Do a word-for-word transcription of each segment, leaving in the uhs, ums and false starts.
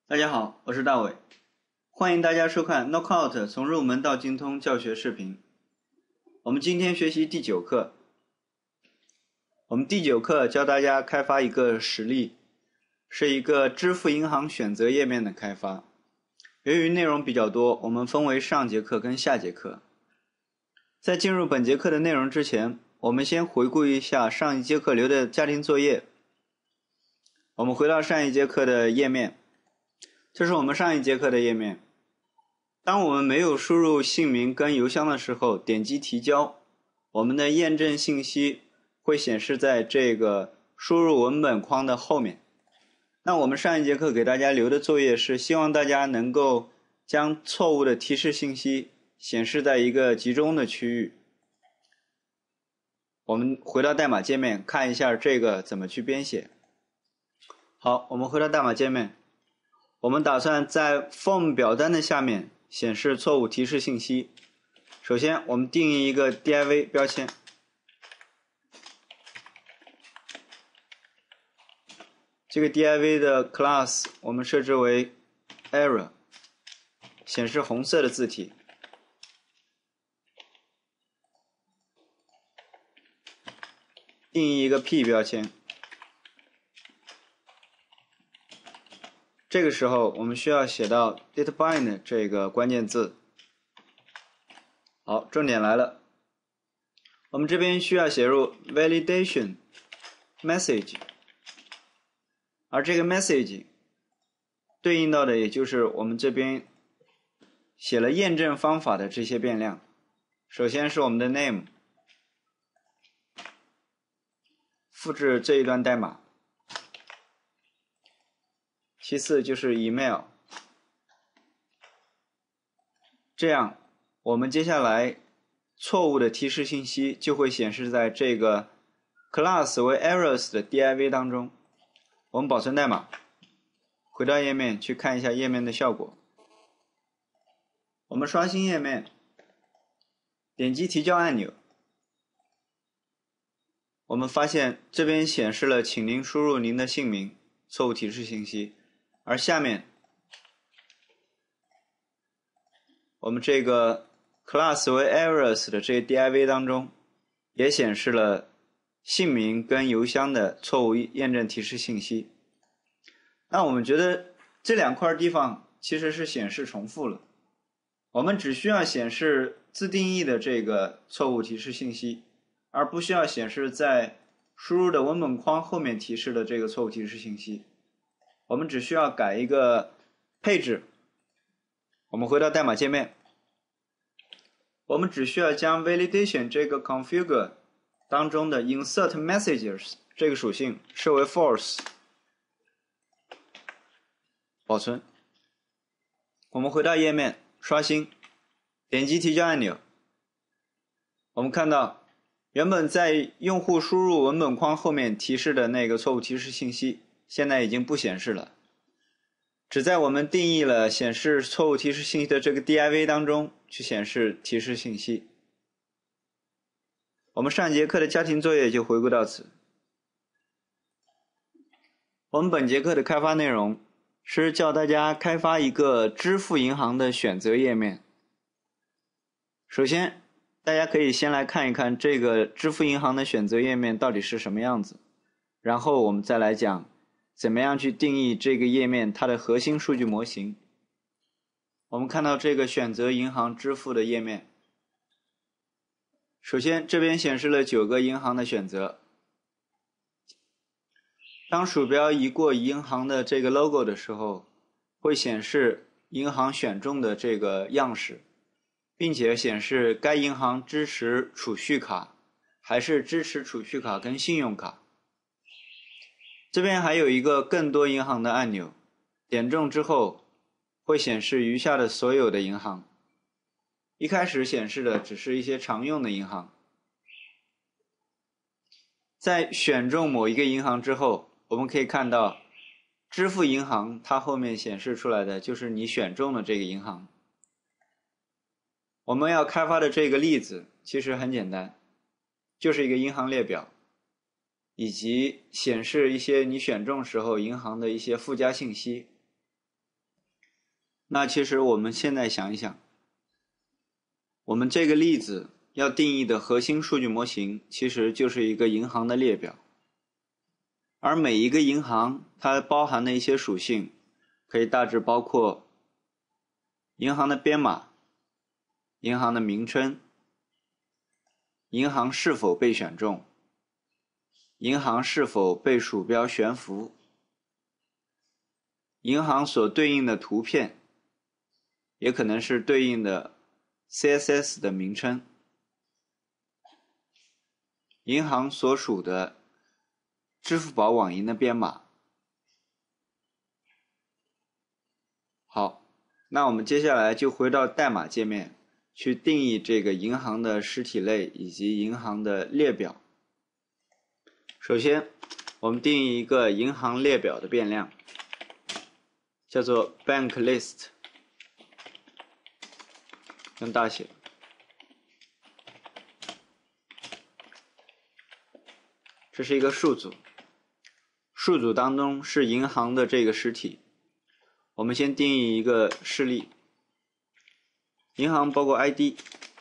大家好，我是大伟，欢迎大家收看 Knockout 从入门到精通教学视频。我们今天学习第九课，我们第九课教大家开发一个实例，是一个支付银行选择页面的开发。由于内容比较多，我们分为上节课跟下节课。在进入本节课的内容之前，我们先回顾一下上一节课留的家庭作业。我们回到上一节课的页面，这是我们上一节课的页面。当我们没有输入姓名跟邮箱的时候，点击提交，我们的验证信息会显示在这个输入文本框的后面。那我们上一节课给大家留的作业是希望大家能够将错误的提示信息显示在一个集中的区域。我们回到代码界面看一下这个怎么去编写。好，我们回到代码界面，我们打算在 Form 表单的下面显示错误提示信息。首先我们定义一个 div 标签，这个 div 的 class 我们设置为 error， 显示红色的字体。定义一个 p 标签，这个时候我们需要写到 databind 这个关键字。好，重点来了，我们这边需要写入 validation message， 而这个 message 对应到的也就是我们这边写了验证方法的这些变量。首先是我们的 name， 复制这一段代码，其次就是 email， 这样我们接下来错误的提示信息就会显示在这个 class 为 errors 的 div 当中。我们保存代码，回到页面去看一下页面的效果。我们刷新页面，点击提交按钮，我们发现这边显示了请您输入您的姓名，错误提示信息。而下面我们这个 class 为 errors 的这个 div 当中也显示了姓名跟邮箱的错误验证提示信息。那我们觉得这两块地方其实是显示重复了，我们只需要显示自定义的这个错误提示信息，而不需要显示在输入的文本框后面提示的这个错误提示信息。我们只需要改一个配置。我们回到代码界面，我们只需要将 validation 这个 configure 当中的 insert messages 这个属性设为 false， 保存。我们回到页面，刷新，点击提交按钮，我们看到原本在用户输入文本框后面提示的那个错误提示信息现在已经不显示了，只在我们定义了显示错误提示信息的这个 div 当中去显示提示信息。我们上节课的家庭作业就回顾到此。我们本节课的开发内容是教大家开发一个支付银行的选择页面。首先大家可以先来看一看这个支付银行的选择页面到底是什么样子，然后我们再来讲怎么样去定义这个页面它的核心数据模型。我们看到这个选择银行支付的页面，首先这边显示了九个银行的选择。当鼠标移过银行的这个 logo 的时候，会显示银行选中的这个样式，并且显示该银行支持储蓄卡还是支持储蓄卡跟信用卡。这边还有一个更多银行的按钮，点中之后会显示余下的所有的银行。一开始显示的只是一些常用的银行。在选中某一个银行之后，我们可以看到支付银行它后面显示出来的就是你选中的这个银行。我们要开发的这个例子其实很简单，就是一个银行列表，以及显示一些你选中时候银行的一些附加信息。 那其实我们现在想一想，我们这个例子要定义的核心数据模型其实就是一个银行的列表，而每一个银行它包含的一些属性可以大致包括银行的编码、银行的名称、银行是否被选中、银行是否被鼠标悬浮、银行所对应的图片，也可能是对应的 C S S 的名称，银行所属的支付宝网银的编码。好，那我们接下来就回到代码界面，去定义这个银行的实体类以及银行的列表。首先，我们定义一个银行列表的变量，叫做 bank list， 用大写。这是一个数组，数组当中是银行的这个实体。我们先定义一个示例，银行包括 I D，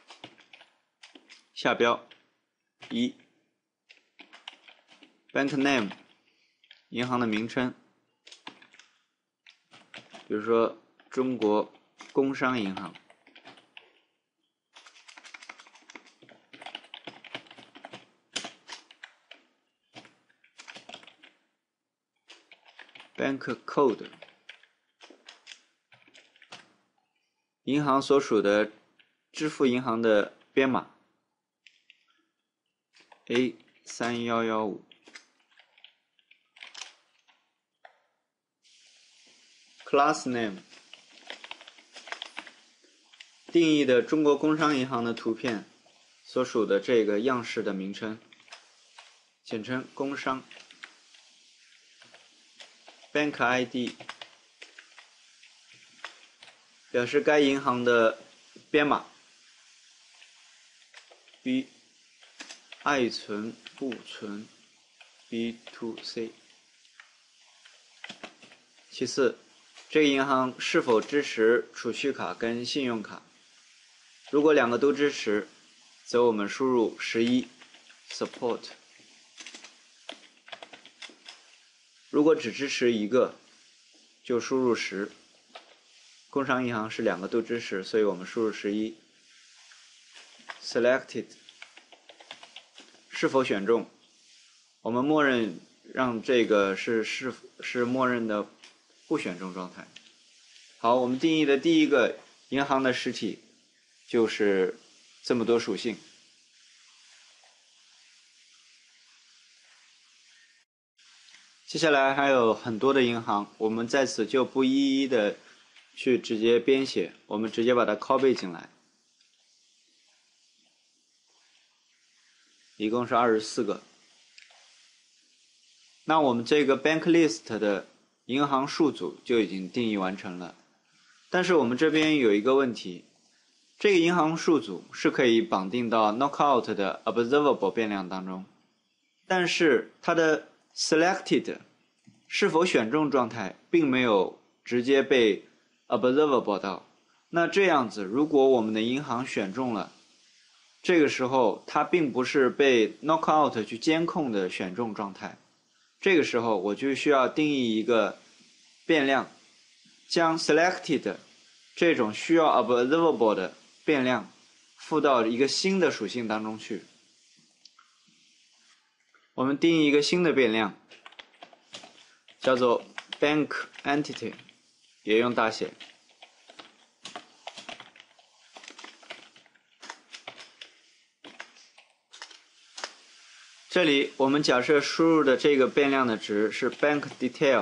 下标一 bank name， 银行的名称，比如说中国工商银行。bank code， 银行所属的支付银行的编码 A 三一一五。class name， 定义的中国工商银行的图片所属的这个样式的名称，简称工商。bank I D， 表示该银行的编码 B 爱存不存 B to C。 其次，这个银行是否支持储蓄卡跟信用卡，如果两个都支持，则我们输入十一 support， 如果只支持一个，就输入十。工商银行是两个都支持，所以我们输入十一。selected， 是否选中，我们默认让这个是是是默认的不选中状态。好，我们定义的第一个银行的实体就是这么多属性。接下来还有很多的银行，我们在此就不一一的去直接编写，我们直接把它 copy 进来。一共是二十四个。那我们这个 bank list 的银行数组就已经定义完成了。但是我们这边有一个问题，这个银行数组是可以绑定到 knockout 的 observable 变量当中，但是它的 selected 是否选中状态并没有直接被 observable 到。那这样子，如果我们的银行选中了，这个时候它并不是被 knockout 去监控的选中状态，这个时候我就需要定义一个变量，将 selected 这种需要 observable 的变量附到一个新的属性当中去。我们定义一个新的变量，叫做 bank entity， 也用大写。这里我们假设输入的这个变量的值是 bank detail，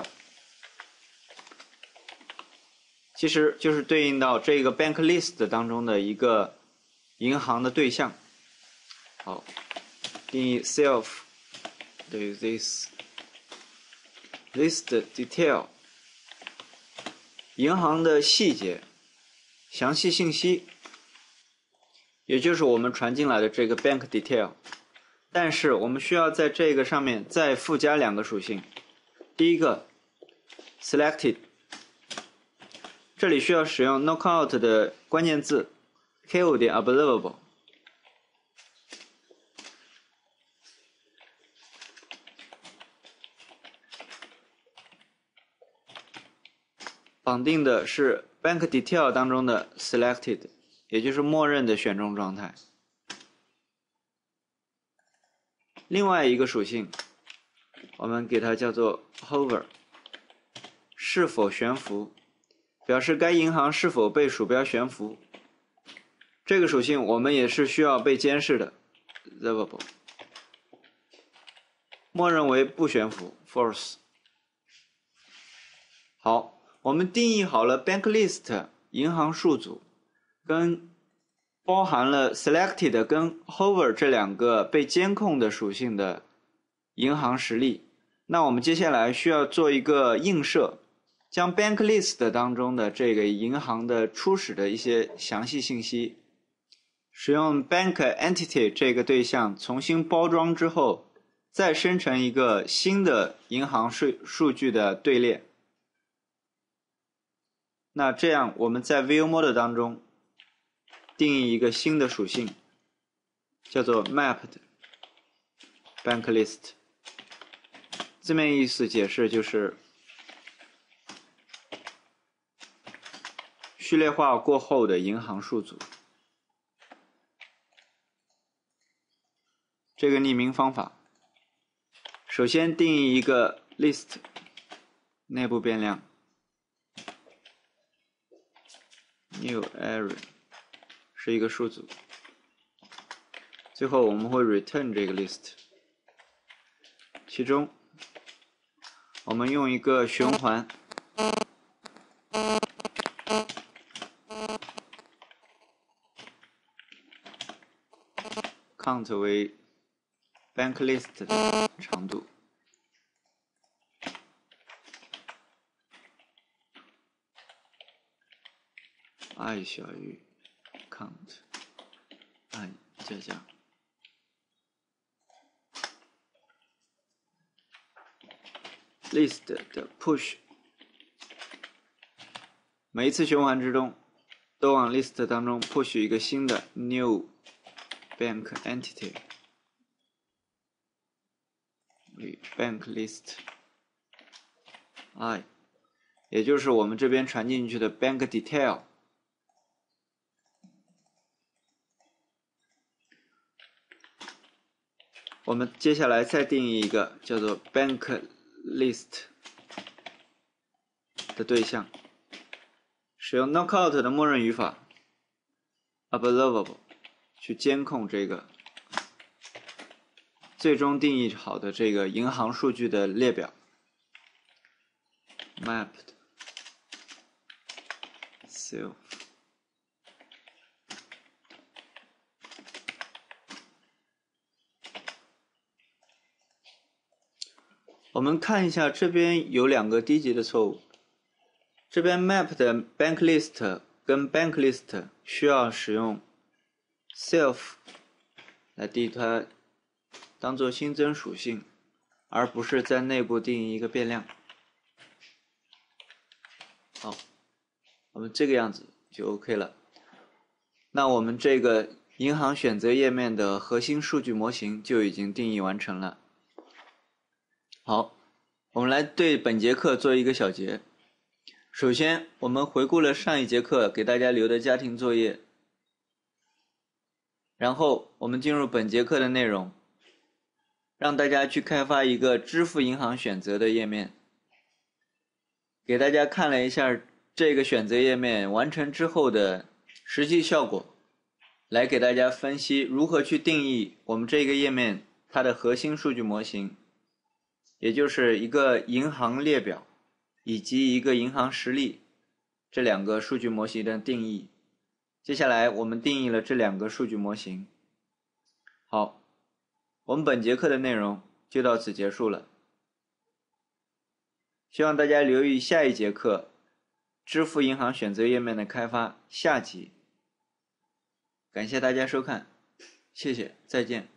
其实就是对应到这个 bank list 当中的一个银行的对象。好，定义 self 等于 this list detail， 银行的细节详细信息，也就是我们传进来的这个 bank detail。但是我们需要在这个上面再附加两个属性，第一个 selected 这里需要使用 knockout 的关键字 kill 点 observable。绑定的是 bank detail 当中的 selected， 也就是默认的选中状态。另外一个属性，我们给它叫做 hover， 是否悬浮，表示该银行是否被鼠标悬浮。这个属性我们也是需要被监视的 observable， 默认为不悬浮 false。好。我们定义好了 bank list 银行数组，跟包含了 selected 跟 hover 这两个被监控的属性的银行实例。那我们接下来需要做一个映射，将 bank list 当中的这个银行的初始的一些详细信息，使用 bank entity 这个对象重新包装之后，再生成一个新的银行数数据的队列。那这样我们在 view mode 当中定义一个新的属性，叫做 mapped bank list。字面意思解释就是序列化过后的银行数组。这个匿名方法，首先定义一个 list 内部变量。New array 是一个数组，最后我们会 return 这个 list， 其中我们用一个循环count 为 bank list 的长度。i 小于 count i 加加 list 的 push， 每一次循环之中都往 list 当中 push 一个新的 new bank entity 为 bank list i， 也就是我们这边传进去的 bank detail。我们接下来再定义一个叫做 bank list 的对象，使用 knockout 的默认语法 observable 去监控这个最终定义好的这个银行数据的列表 mapped self。我们看一下这边有两个低级的错误，这边 map 的 bank list 跟 bank list 需要使用 self 来定义它当做新增属性，而不是在内部定义一个变量。好，我们这个样子就 OK 了。那我们这个银行选择页面的核心数据模型就已经定义完成了。好，我们来对本节课做一个小结。首先，我们回顾了上一节课给大家留的家庭作业，然后我们进入本节课的内容，让大家去开发一个支付银行选择的页面。给大家看了一下这个选择页面完成之后的实际效果，来给大家分析如何去定义我们这个页面它的核心数据模型，也就是一个银行列表以及一个银行实例这两个数据模型的定义。接下来我们定义了这两个数据模型。好，我们本节课的内容就到此结束了。希望大家留意下一节课支付银行选择页面的开发下集。感谢大家收看，谢谢，再见。